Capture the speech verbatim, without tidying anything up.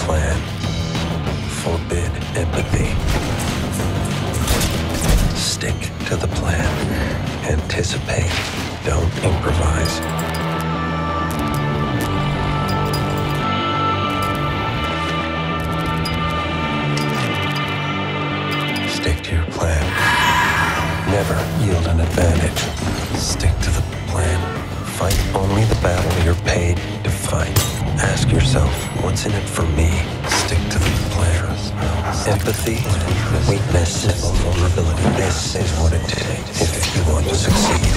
plan. Forbid empathy. Stick to the plan. Anticipate. Don't improvise. Stick to your plan. Never yield an advantage. Stick to the plan. Fight only the battle you're paid to fight. Ask yourself, what's in it for me? Stick to the plan. Empathy, weakness, vulnerability. This is what it takes if you want to succeed.